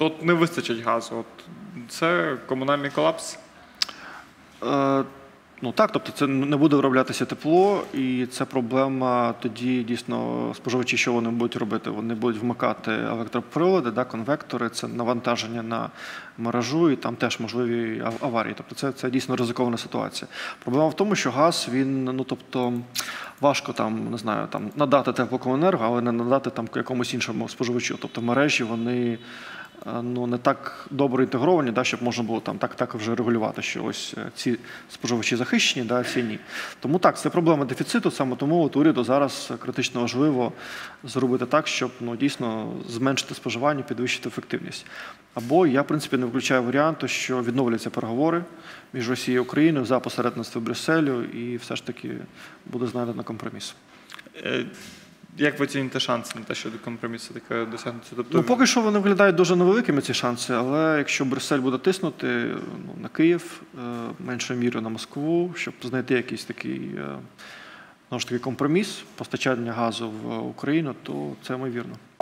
от не вистачить газу. От це комунальний колапс? Ну так, тобто це не буде вироблятися тепло, і це проблема тоді дійсно споживачі, що вони будуть робити? Вони будуть вмикати електроприлади, конвектори, це навантаження на мережу, і там теж можливі аварії. Тобто це дійсно ризикована ситуація. Проблема в тому, що газ, він, важко надати теплокомуненерго, але не надати якомусь іншому споживачу. Тобто мережі, вони не так добре інтегровані, щоб можна було так вже регулювати, що ось ці споживачі захищені, ці ні. Тому так, це проблема дефіциту, саме тому уряду зараз критично важливо зробити так, щоб дійсно зменшити споживання, підвищити ефективність. Або я, в принципі, не виключаю варіанту, що відновляться переговори між Росією і Україною за посередництвом Брюсселю, і все ж таки буде знайдено компроміс. Як ви оціните шанси на те, що компромісу таке досягнуться? Поки що вони виглядають дуже невеликими, ці шанси, але якщо Брюссель буде тиснути на Київ, меншою мірою на Москву, щоб знайти якийсь такий компроміс постачання газу в Україну, то це ймовірно.